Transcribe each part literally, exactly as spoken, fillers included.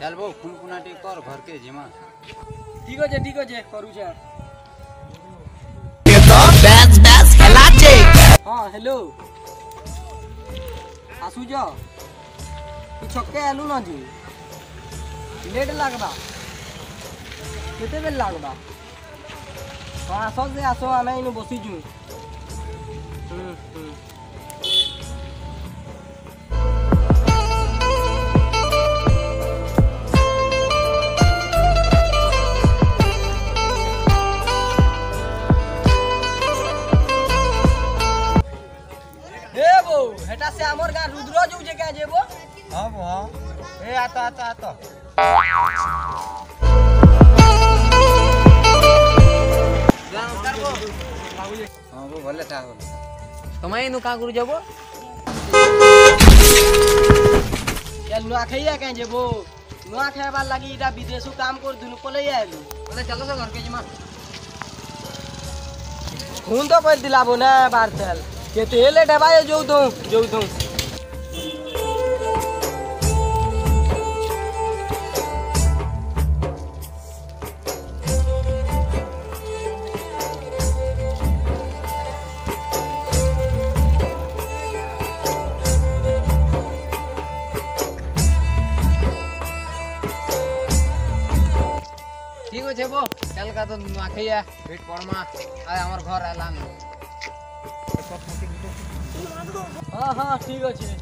चल वो खून खुनाटी कर घर के जिमा ठीक আছে ঠিক আছে କରୁଛେ ব্যাস ব্যাস খেলাছে हां हेलो आसुज तू छक्के आलू ना जी लेट लागबा केते बेल लागबा हां आसो से आसो आमे इनु बसी जु हम्म हम्म हेटा से हमर गा रुद्र जू जे का जेबो हां वो हां ए आता आता आता नमस्कार वो बाबूजी हां वो भले था हो तमई नु का गुरु जेबो चल नुआ खइया का जेबो नुआ खायबा लागि इटा विदेशु काम कर दुनु पले आइलु बोले चलो से घर के जमा खून तो पल दिलाबो ना बार चल केते लेट है भाई जो दो जो दो ठीक है छेबो चल का तो आखिया भेट पड़मा आ हमर घर आलान हाँ हाँ ठीक अच्छे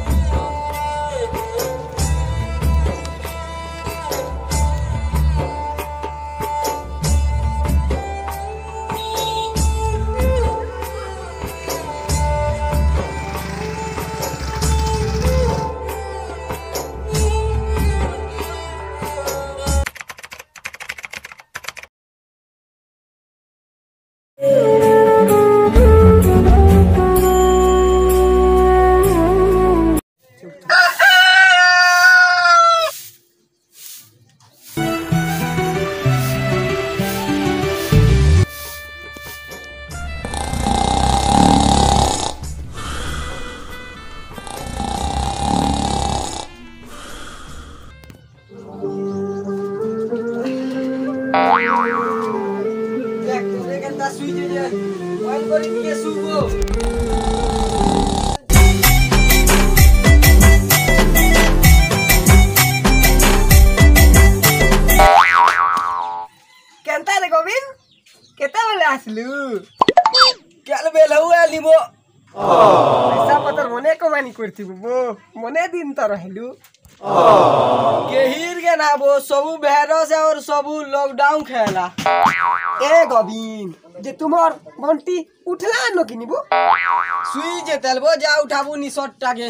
केंता रे गोविंद केता बेले आसलु केल बेल हुआ लिबो पैसा पतर मने कमानी करथिबो बो मने दिन त रहलु केहिर के ना बो सबु बेहरस और सबु लॉकडाउन खेला ए गोविंद जे तुमर बंटी उठला न किनिबो सुई जे तेलबो जा उठाबो नि शॉट टाके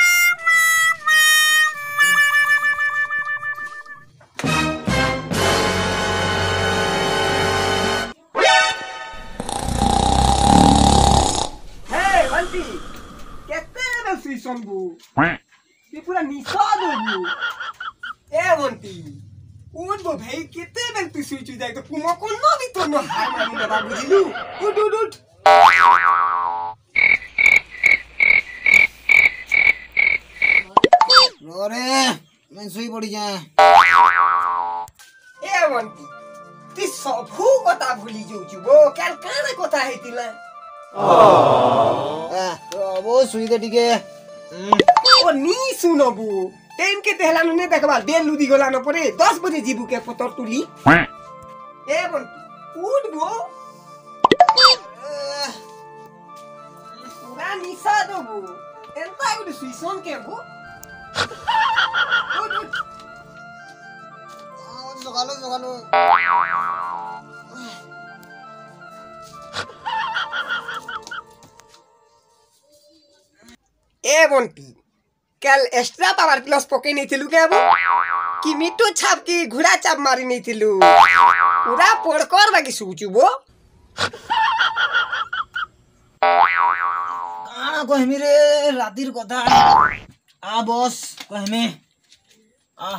संबू ये पूरा निशा दो ए बंटी उठ बो भाई कितने बेल तू स्विच जाए तो कुमा को न भी तो न हार मारी ना बाबू जी उठ उठ उठ रे मैं सोई पड़ी जा ए बंटी ती सबहु कथा भूली जाऊ छु बो काल काना कथा हेतिला आ वो सुई दे ठीक है ओ नी सुनबू टाइम के तेहला ने देखबा देल लुदी गोला न परे दस बजे जीबू के पतर तुली ए बन उठ बो पूरा निशा दो बो एंता गुड सुइसन के बो उठ उठ सकालो सकालो ए बंटी कल एक्स्ट्रा पावर प्लस पके नहीं थिलु के अब कि मिट्टू छाप की घुड़ा चाप मारी नहीं थिलु पूरा पड़कर बाकी सोचू बो काना कहमी रे रातिर कथा आ बॉस कहमे आ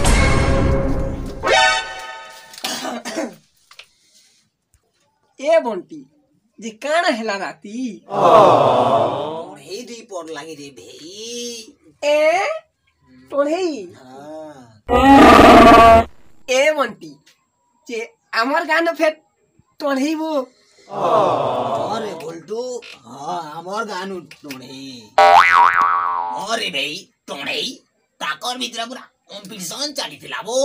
ए बंटी जे काना हेला राती ओढ़े दी पड़ लागी रे भाई ए तोड़े हां ए बंटी जे আমার গান ফের তোড়েইব अरे बोलटू हाँ আমার গান टोणे अरे भाई टोणे ताकर ভিতরে পুরা কম্পিটিশন চালিଥିଲା বো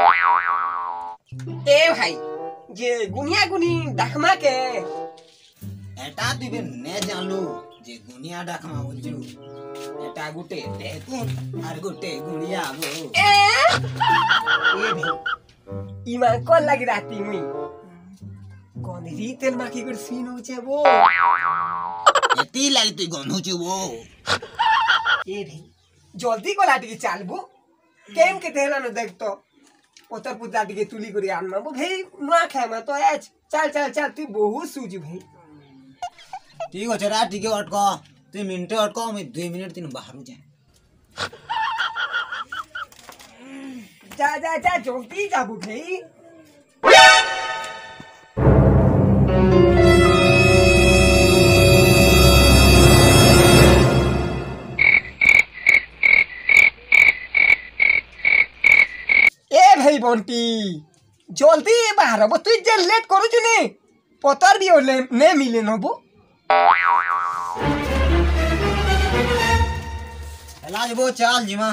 এ ভাই যে গুনিয়া গুনি ডাকমা কে এটা তুই বে নে জানলু যে গুনিয়া ডাকমা বলছু এটা গুটে দেখুন আর গুটে গুনিয়া বো এ এ ভাই ইমা কোন লাগি রাতি মুই গনেরি তেল মাখি করে সিন হচ্ছে বো এতি লাগি তুই গন্ধুছু বো এ ভাই জলদি গলা টিকে চালবো কেম কে তেলা ন দেখতো পতর পুতা টিকে তুলি করে আনমাবো ভাই না খাইমা তো আজ চাল চাল চাল তুই বহুত সুজি ভাই ঠিক আছে রা টিকে অটক তুই মিনিটে অটক আমি দুই মিনিট তিন বাহারু যাই যা যা যা জলদি যাবো ভাই এ ভাই বন্টি জলদি বাহার হব তুই যে লেট করুছু নি পতর বি ওলে নে মিলে নবো হেলা যাবো চাল জিমা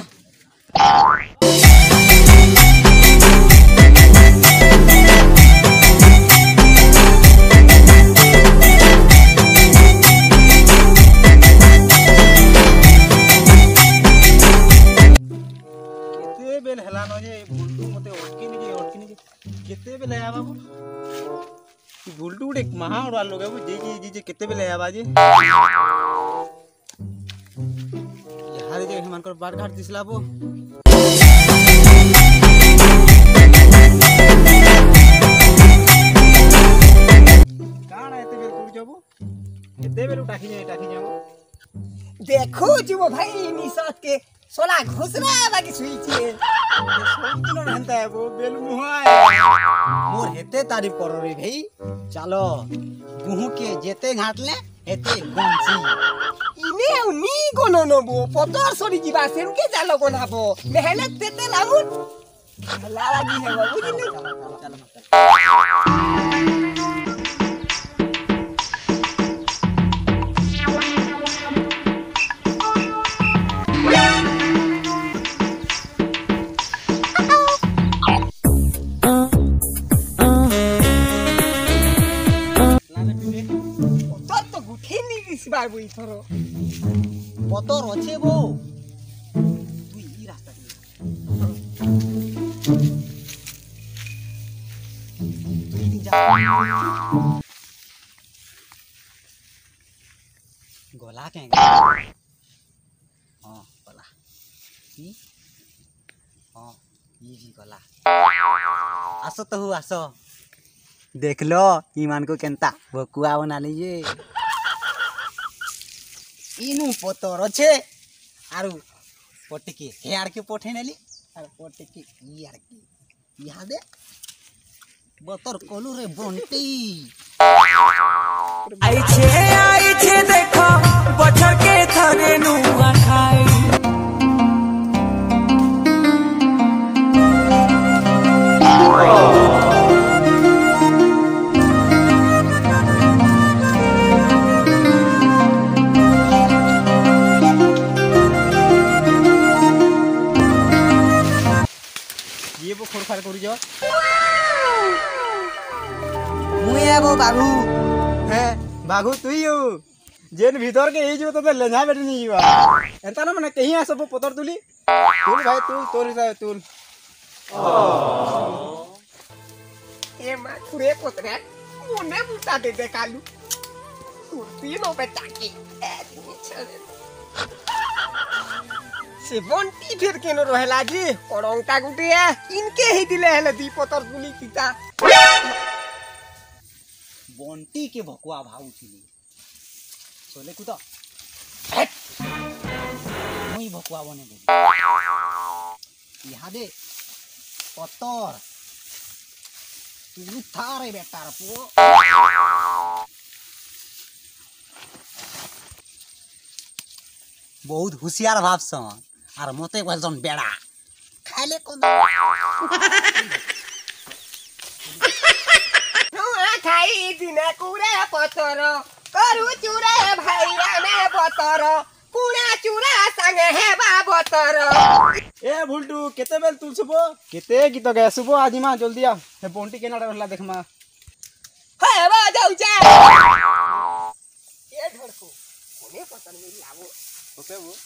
केते बेल हला न जे बुल्टू मते अटकी नि जे अटकी नि जे केते बेल आया बाबू बुल्टू एक महा उड़ा लोग है जे जे जे केते बेल आया बाजे यार जे हमान कर बाट घाट दिसला बो काण एते बेल कुड़ जाबो केते बेल उठाखी जे टाखी जाबो देखो जीवो भाई निसात के सोला घुसरा बाकी सुई छे सोचनो रहता है वो बेल मुहा मोर हेते तारीफ करो रे भाई चलो गुहू के जेते घाटले हेते गंसी इने उनी गोनो नबो पतर सरी जीवा सेन के जालो गोनाबो मेहनत तेते लागुन ला लागी है बाबू जी चलो चलो पतर तो गुठे नी दिस बाबू इथरो पतर अच्छे बो तू ई रास्ता दे तू ई जा गोला के हां गोला ई हां ई भी गोला आसो तो हु आसो देख लो ईमान को केंता बकुआ बना लीजिए इनु पतर अच्छे आरु पटके हेयार के पठे नेली आर पटके यार के यादे बतर कोलू रे बंटी आई छे आई छे देखो बछर के थरे नुआ खाई ये वो खोरखार करू जा मुई आबो बाबू हैं बाघू तुई हो जेन भीतर के ही जो तो लेना बैठ नहीं जीवा एता ना माने कहीं आ सब पतर तुली तुल भाई तुल तोर हिसाब तुल ए मा कुरे पोतरे मुने बुता दे दे कालू तुरती नो बेटा की ए छने से बंटी फिर केनो रहला जी कोडंका गुटे इनके ही दिले हेले दी पतर तुली किता बंटी के भकुआ भाऊ थिली चले कुदा मुई भकुआ बने दे इहादे पतर तू थारे बेटार पो बहुत होशियार भाव सन आर मते कहलसन बेड़ा खाए खाइले कोन नुआ खाई दिना कुरे पतर करू चुरे भाइया ने पतर कुड़ा चुरा संगे हे बाबतर ए भुलटू केते बेल तुल सुबो केते गीत गाय सुबो आजी मा जल्दी आ हे बोंटी केना रहला देखमा हे बा जाउचा ए ढड़को कोने पतर में लावो ओके वो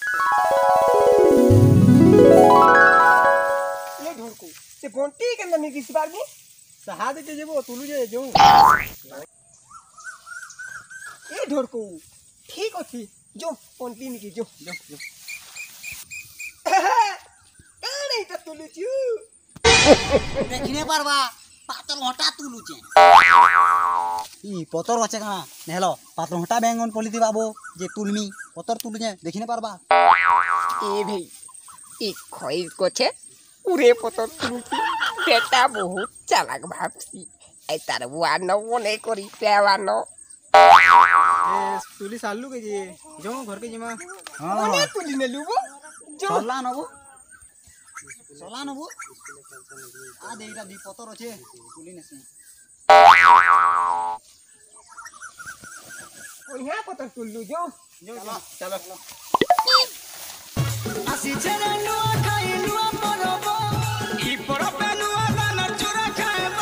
ये ढड़को से बोंटी के अंदर किस बार में सहा दे के जेबो तुलु जे जो ए ढड़को ठीक अछि जो बोंटी निकी जो जो जो काने त तुलुचु देखिने पारबा पातर हटा तुलुचे इ पतर আছে কানা নেহলো পাতর হটা বেঙ্গন পলিতি বাবু যে তুলমি পতর তুলুছে দেখিনে পারবা ए भाई एक खोई को छे पूरे पतर तुलुचु बेटा बहुत चालाक भाबसी ए तार वानो मने करी पेवानो ए तुली सालू के जे जो घर के जिमा मने तुली ने लुबो जो চলা নবু চলা নবু আ দেইটা দি পতর আছে তুলি নেছি ओ यहाँ पतर तुल्लू जो जो चलो चलो আসি ছেড়ে নুয়া খাই নুয়া পরব ই পরবে নুয়া দানা চুরা খাইব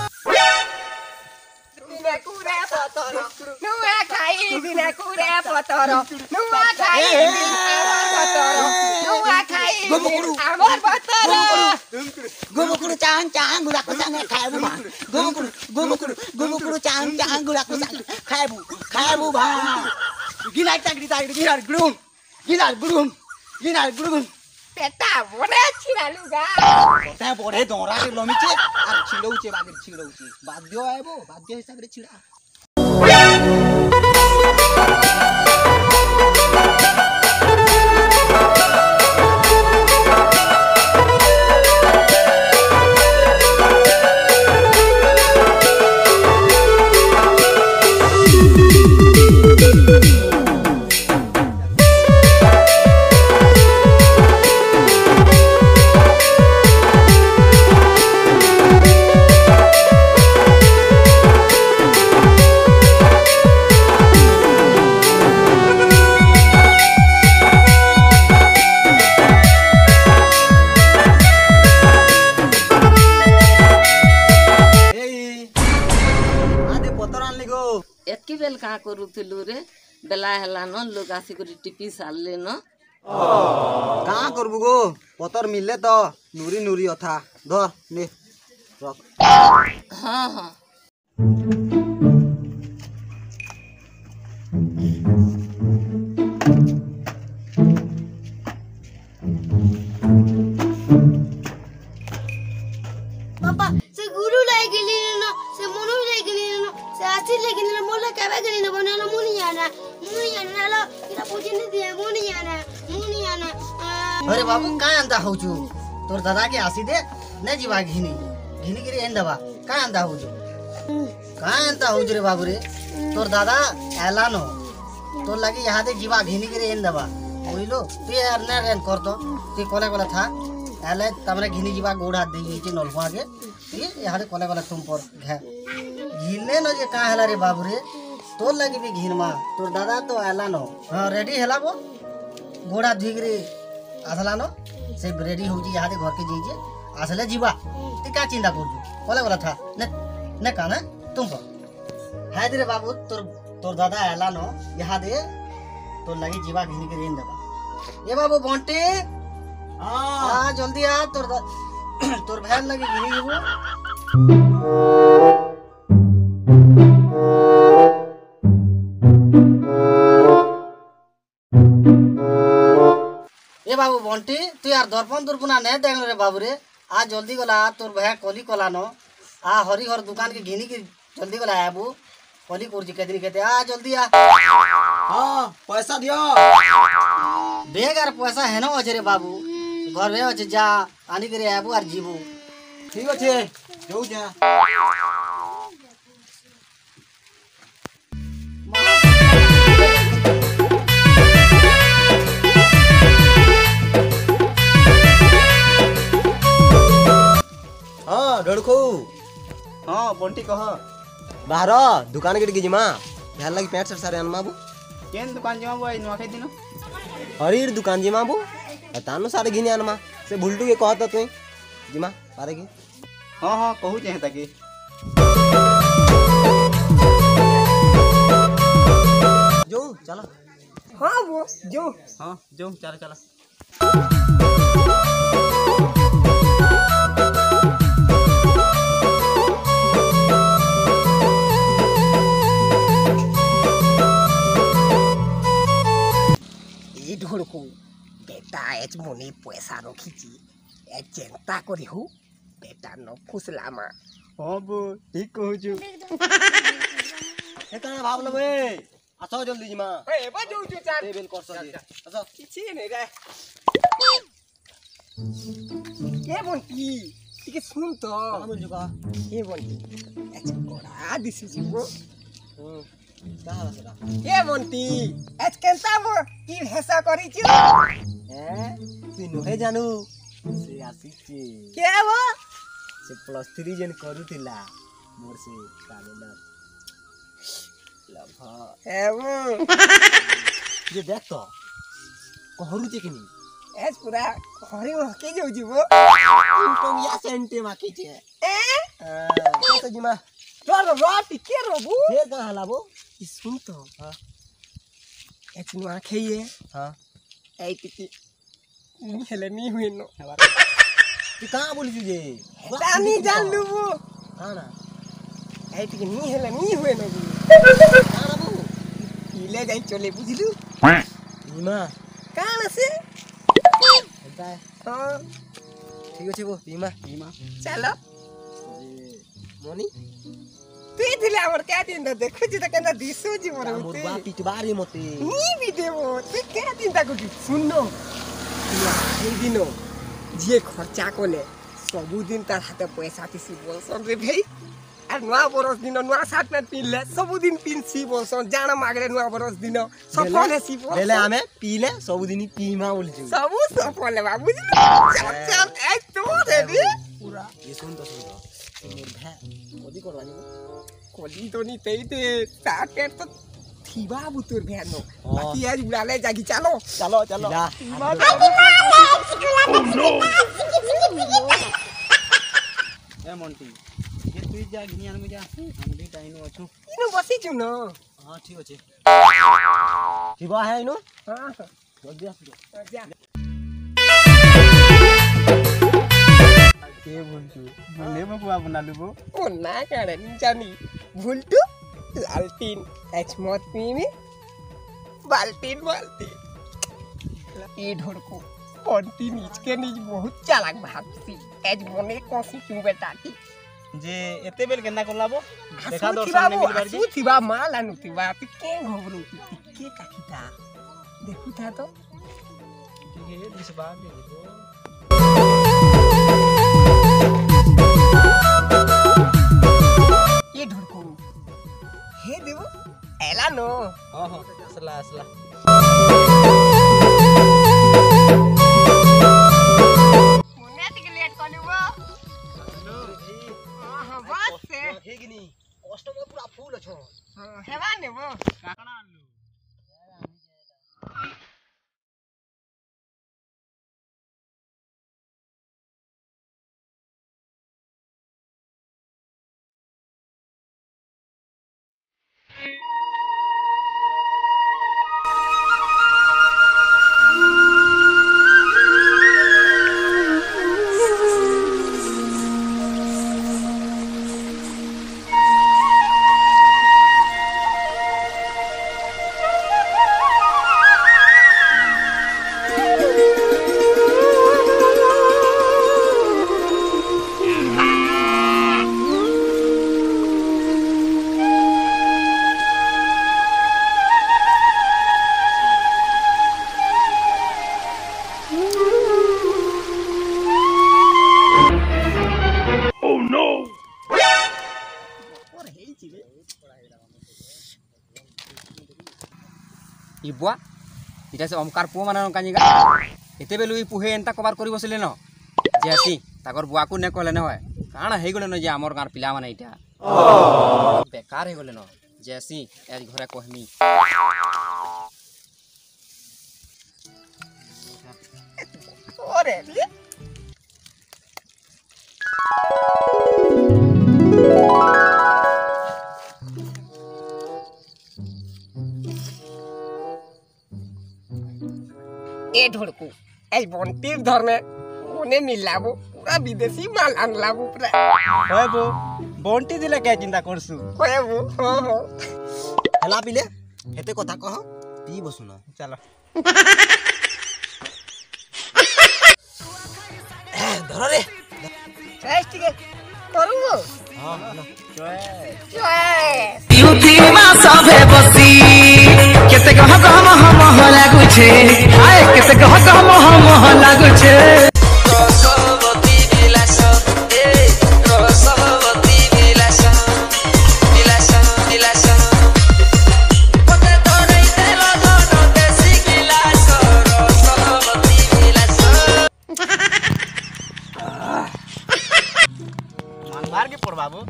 बिना कुरे पतर नुआ खाई बिना कुरे पतर नुआ खाई बिना पतर नुआ खाई हमर पतर গোবকুড়ু চাং চাং গুড়াকু চাং খাইবু মা গোবকুড়ু গোবকুড়ু গোবকুড়ু চাং চাং গুড়াকু চাং খাইবু খাইবু ভা গিনাই চাকরি চাকরি গিনার গুড়ুম গিনার গুড়ুম গিনার গুড়ুম बेटा बड़े छिरा लुगा তে বড়ে দরা রে লমিছে আর ছিড়ৌছে বাগের ছিড়ৌছে বাদ্য আইবো বাদ্য হিসাবে ছিড়া एतकी बेल कहाँ करूथिलु रे बेला हेला न लोग आसिकरी टिपी सारले न কাঁ করবু গো পতর মিললে তো নুরি নুরি অথা ধর নে রক हाँ हाँ पापा से गुरु लाई गेली न से मनु लाई गेली न से आसी लाई गेली न मोला केबे गेली न बनाला मुनी आना मुनी आना ला इरा पूजने दिए मुनी आना मुनी आना अरे बाबू काय अंदा होचु तोर दादा के आसी दे ने जीवा घिनी घिनी गिरी एन दबा काय अंदा होचु काय अंदा होचु रे बाबू रे तोर दादा एलानो तोर लगी यहाँ दे जीवा घिनी गिरी एन दबा ओइलो तू यार ने रेन कर तो तू कोले कोले था एले तमरे घिनी जीवा गोड़ हाथ देई चे नलफा के ये यहाँ दे कोले कोले तुम पर घे घिने न जे का हला रे बाबू रे तोर लगी भी घिन मा तोर दादा तो एलानो हां रेडी हला बो गोड़ा धुइगरी आसलानो से रेडी होजी यहाँ दे घर के जाइए आसले जीवा ती का चिंता करजु कोले बोला था ने ने काना तुम पर हाय रे बाबू तोर तोर दादा एलानो यहाँ दे तोर लगी जीवा घिनी के रेन देबा ए बाबू बंटी हां आ जल्दी आ तोर दा तोर भैन लगी घिनी जीवो ए बाबू बंटी तू यार दर्पण दुर्पणा नहीं देख रे बाबू रे आ जल्दी गला तोर भैया कली कला न आ हरी घर दुकान के घिनी के जल्दी गला आबू कली कुर्जी के दिन कहते आ जल्दी आ हां पैसा दियो बेग यार पैसा है न अजरे बाबू घर में अच्छे जा आनी करे आबू आर जीबू ठीक अच्छे जाऊ जा बंटी कह बाहर दुकान के जिमा यार लगी पैंट शर्ट सारे अनमा बु केन दुकान जमा बो नुआखाई दिन हरीर दुकान जिमा बु तानु सारे घिने अनमा से भुलटू के कहत तुई जिमा पारे की हाँ हाँ कहू चाहे ताकि जो चलो हाँ वो जो हाँ जो चला चला এই ঢোলকু বেটা এজ মনে পয়সা রখিছি এ চিন্তা করি হু বেটা ন ফুসলামা हाँ बो ठीक कहू छु ए तना भाव लबे आसो जल्दी जिमा ए बा जो जो चार टेबल कर सके आसो কিছু নেই রে কে বন্টি টিকে শুন তো कहां बोल जुका কে বন্টি এজ কোড়া দিছি জীবো हम्म कहां बसरा কে বন্টি এজ কেনতা মো কি হেসা করিছো ए तू नहे जानू से आसीचे কে वो से प्लस थ्री जन करूथिला मोर से कालेला लभ হে वो जे देख तो कहरुचे किनी এজ পুরা হরি হকে যাও জীবো तो या सेंटे माकी छे এ हां तो जिमा তোর রটি কে রবু से कहां लाबो ই শুন তো हां এজ নুয়া খেয়ে हां এই টিকি নি হেলে নি হইনো तू कहां बोली जे জানি জানলুবু काना এই টিকি নি হেলে নি হইনো काना बु ইলে যাই চলে বুঝিলু जिमा কান আছে एंता হ্যাঁ ठीक अछि बो जिमा भीमा চলো मोनी তুই দিলে আমার কে দিন দেখুছি তো কেন দিছু জীবন मोर बा पिटबारी मते নি বি দেব তুই কে দিন তাকুছি শুনো এই দিন যে খরচা কলে सबुदिन तार हाथे पैसा तिसी बोलसन रे भाई আর নুয়া বরস দিন নুয়া শার্ট প্যান্ট পিনলে सबुदिन पिनसी बोलसन जान मागले नुआ बरस दिन सफल हेसी बोल बेले आमे पीले सब दिन पीमा बोली छु सब सफल है बाबू जी चल चल ए तो देवी पूरा ये सुन तो सुन तो मोर भे ओदी करवानी कोली तो नी तेई ते शार्ट पैंट तो थी बाबू तोर भेनो हाँ। बाकी आज बुलाले जागी चलो चलो चलो ए मोंटी ये तू जा घिनियान में जा हम भी टाइम अछु इनो बसी छु न हां ठीक अछि ठीक है इनो हां जल्दी आ जा के बोलछु बोले बकुआ बना लुबो ओ ना करे जानी भूलटू लालटीन एच मत पीमी बाल्टीन बाल्टीन ए ढोरको पंटी नीच के नीच बहुत चालाक भागसी एज मने कोसी क्यों बेटा की जे एते बेल केना करलाबो देखा आसु दर्शन में थिबा मिल बार आसु थिबा माल आनु थिबा ती के घबरू ती के काकीता देखु था तो ठीक है दिस बात देखो ये ढोरको हे देवो एला नो हां हां असला असला मुन्ने ती लेट करलुबो हेलो भाई हां हां बस से हेगिनी कस्टमर पूरा फुल अछो हां हेवा नेबो काकड़ा आलू इबुआ इटा से ओमकार पु माने कानिगा एते बेलु इ पुहे एंता कबार करि बसले न जेसी ताकर बुआ को ने कहले न होय काना हे गले न जे हमर गार पिला माने इटा बेकार हो गले न जैसी आज घरे कहमी अरे ए ढोड़कू ए बंटीर धर में ओने मिलाबो पूरा विदेशी माल आनलाबो पूरा হয় বো বন্টি দিলে কে চিন্তা করছু होएबो हां हां হেলা পিলে হেতে কথা কহ পি বসু না চলো ধর রে चेस ठीक है करूबो हां ना चेस युतिमा सभे बसी केते कह गम हम लागु छे आए केते कह गम हम लागु छे रसवती विलास ए रसवती विलास विलास विलास पते तोरै तेल धन देसी गिलास रसवती विलास मान मार के पड़ बाबू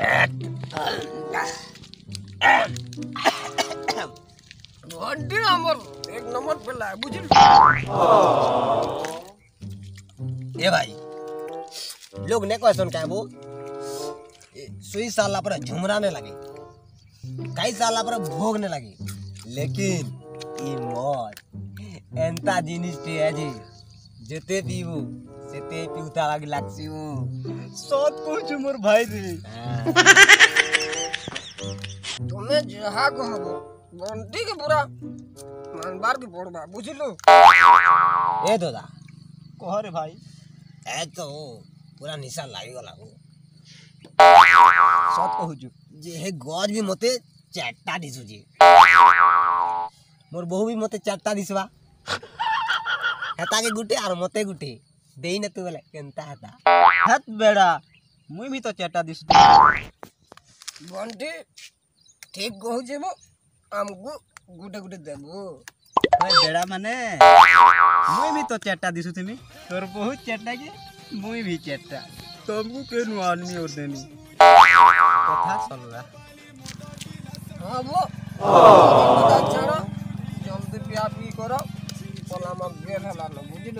बंटी हमर एक नंबर पे ला बुझल ए भाई लोग ने क्वेश्चन क्या वो सुई साला पर झुमराने लगे कई साला पर भोगने लगे लेकिन ई मौत एंता जिनिस टे है जी जेते पीबू सेते पिउता लाग लागसिउ सत कहछु मोर भाई रे तुम्हें जहा कहबो बंटी के पूरा मानबार के पड़बा बुझलु ए दादा कह रे भाई ए तो पूरा निशा लागी गला हो सत कहछु जे हे गज भी मते चारटा दिसु जी मोर बहु भी मते चारटा दिसवा हेता के गुटे आर मते गुटे देई न तू बोले केनता हेता हाथ बेड़ा मुई भी तो चेटा दिस बंटी ठीक कहू जेबो हमको गुटे गुटे देबो बेड़ा माने मुई भी तो चेटा दिसु तुमी तोर बहुत चेटा के मुई भी चेटा तुमको के नु आदमी और देनी कथा चलला हां वो बता चढ़ो जल्दी पिया पी करो पला में बेल हला न बुझलु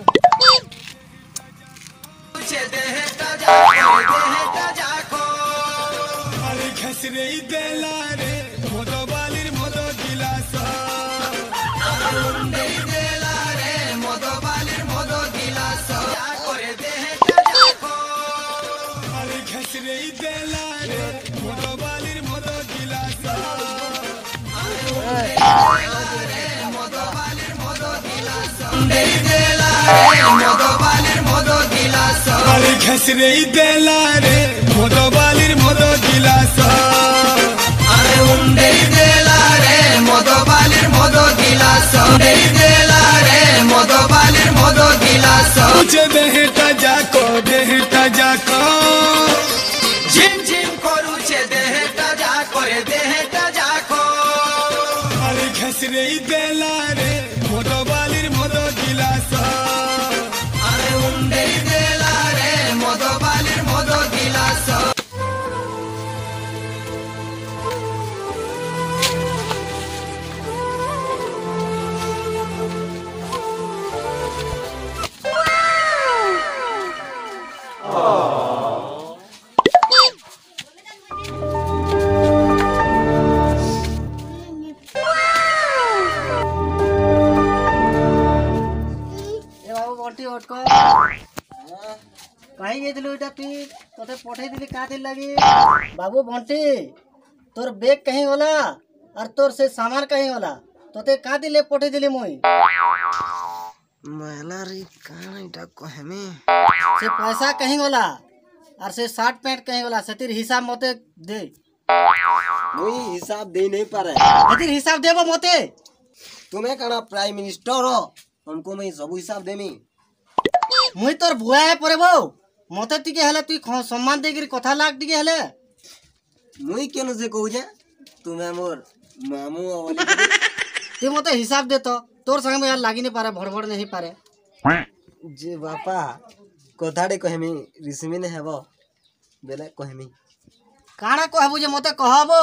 छे देहटा जाको देहटा जाको अरे खसरे देला रे मोदो बालिर मोदो गिलास मुंडे देला रे मोदो बालिर मोदो गिलास जाको रे देहटा जाको अरे खसरे देला रे मोदो बालिर मोदो गिलास मुंडे देला रे मोदो बालिर मोदो गिलास अरे खसरे देला रे मोदो बालिर मोदो गिलास अरे मुंडे देला रे मोदो बालिर मोदो गिलास मुंडे देला रे मोदो बालिर मोदो गिलास पूछे देहटा जाको देहटा जाको झिम झिम करू छे देहटा जाको रे देहटा जाको अरे खसरे देला रे मोदो बालिर मोदो गिलास अरे मुंडे देला रे मोदो बालिर मोदो गिलास ए बाबू बंटी हटको कहीं गेदिलु इटा तू तोते पठै दिली का दिल लगी बाबू बंटी तोर बैग कहीं होला और तोर से सामान कहीं होला तोते का दिले पठै दिली मोई महिला रे कान इटा कहमे से पैसा कहीं होला और से शर्ट पैंट कहीं होला सतिर हिसाब मते दे मुई हिसाब दे नहीं पारे सतिर हिसाब देबो मते तुम्हें कना प्राइम मिनिस्टर हो हमको मैं सब हिसाब देमी मुई तोर बुआ है परेबो मते टिके हले तू ख- सम्मान देगिर कथा लाग टिके हले मुई केन से कहू जे तुम्हें मोर मामू वाली तू मते हिसाब दे तो तोर संग में यार लागी नहीं पारे भड़भड़ नहीं पारे जे बापा कथाडे कहमी रिसमी ने हेबो बेले कहमी काना कहबू जे मते कहबो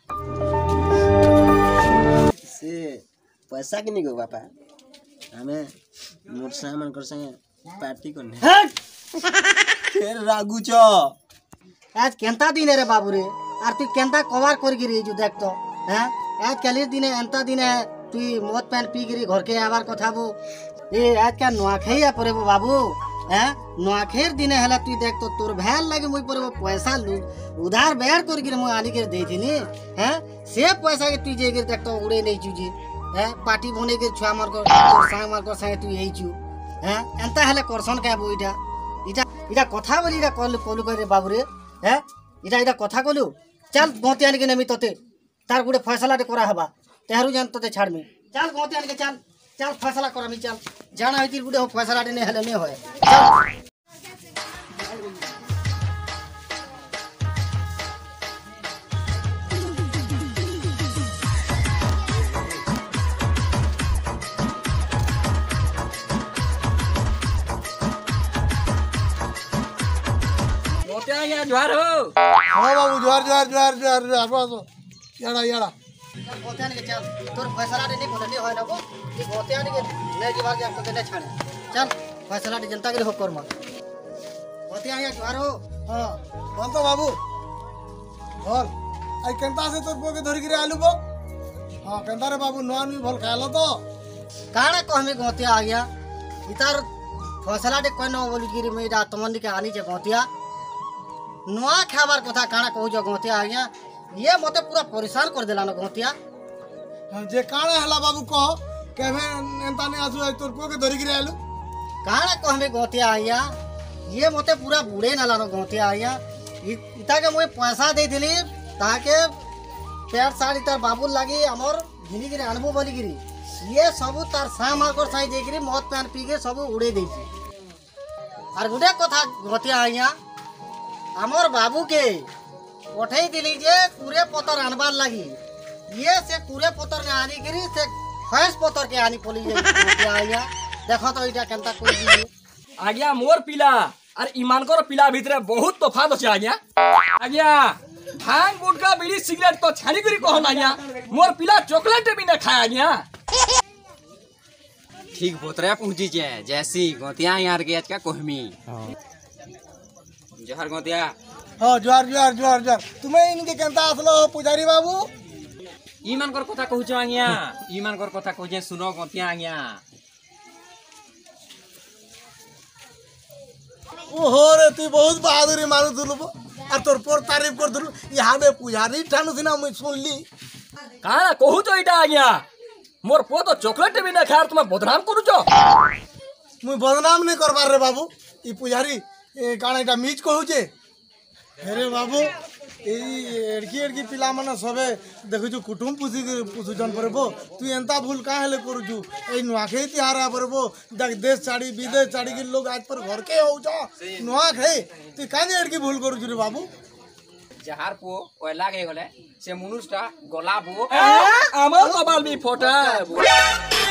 से पैसा कि नहीं गो बापा हमें मोर सामान कर संगे पार्टी करने हट फिर रागू छ आज केंता दिन रे बाबू रे आर तू केंता कवर कर गिरी जो देख तो हैं आज कल दिन एंता दिन तू मद पान पी गिरी घर के आवार कथा बो ए आज का नुआखैया परे बो बाबू हैं नुआखैर दिन हला तू देख तो तोर भैल लागे मुई परे पैसा लू उधार बेर कर गिरी मुई आनी के देथिनी हैं से पैसा के तू जे गिर देख तो उड़े नहीं चुजी हैं पार्टी बने के छुआ मार कर तोर संग मार कर संग तू यही छु हैं एंता हले करसन का बो इटा इटा इटा कथा बोली इटा कल कलु करे बाबू रे हैं इटा इटा कथा कलु चल गोते आने के नमी तोते तार गुडे फैसला करा हबा तेहरू जान तोते छाड़ में चल गोते आने के चल चल फैसला करा मी चल जाना है गुडे हो फैसला ने हले ने होय चल जोहार हो हाँ बाबू जोहार जोहार जोहार जोहार जोहार आसो आसो याड़ा याड़ा गोते आने के चल तोर फैसला ने को ने होय ना को ई गोते आने के ने जीवार जा तो ने छाड़े चल फैसला ने जनता के हो कर मत गोते आया जोहार हो हाँ बोल तो बाबू बोल आई केंता से तोर पोके धरि गिरे आलू बो हाँ केंता रे बाबू नॉन भी भल खालो तो काना कहमे गोते आ गया इतार फैसला दे कोन बोली गिरी में इटा तमन्नी के आनी जे गोतिया नुआ खाबार कथा काना कहू जो गोतिया आ गया ये मते पूरा परेशान कर देला न गोतिया जे काना हला बाबू कह केमे एंता ने आसु तोर पोके धरि गिरे आलू काना कहमे गोतिया आ गया ये मते पूरा बुड़े नाला न गोतिया आ गया इता के मोय पैसा दे दिली ताके पेट साड़ी तार बाबू लागी हमर घिनी गिरी अनबो बोली गिरी ये सब तार सामा कर साई दे गिरी मद पान पी के सब उड़े देछि आर गुडे कथा गोतिया आ गया हमर बाबू के पठे दिली जे कुरे पतर आनबार लगी ये से कुरे पतर ने आनी गिरी से फैस पतर के आनी पली जे आया देखो तो इटा केनता कोई दी आज्ञा मोर पिला और ईमान कर पिला भीतर बहुत तफात अछि आज्ञा आज्ञा भांग गुटखा बीड़ी सिगरेट तो छानी करी कहो ना आज्ञा मोर पिला चॉकलेट भी न खाए आज्ञा ठीक बोतरे पहुंची जे जैसी गोतिया यार के आज का कोहमी जोहार गोतिया हाँ जोहार जोहार जोहार जोहार तुम्हें इनके केंता आसलो पुजारी बाबू ईमान कर कथा कहू छ आज्ञा ईमान कर कथा कहू जे सुनो गोतिया आज्ञा ओहो रे तू बहुत बहादुरी मानु दुलु और तोर पर तारीफ कर दुलु यहाँ में पुजारी ठानु सिना मैं सुनली काना कहू तो इटा आज्ञा मोर पो तो चॉकलेट भी न खार तुम बदनाम करू छ मुई बदनाम नहीं करबार रे बाबू ई पुजारी काना इटा मीच कहू जे अरे बाबू এই এড়কি এড়কি পিলা মানে সবে দেখুছু কুটুম পুষি পুষুছন পরব তুই এন্তা ভুল কাঁ হেলে করুছু এই নুয়াখাই তিহারা পরব দেখ দেশ ছাড়ি বিদেশ ছাড়ি কি লোক আজ পর ঘরকে হউছ নুয়াখাই তুই কাঁ এড়কি ভুল করুছু রে বাবু যাহার পো কয়লা গে গলে সে মনুষটা গলা বো আমার কপাল বি ফটা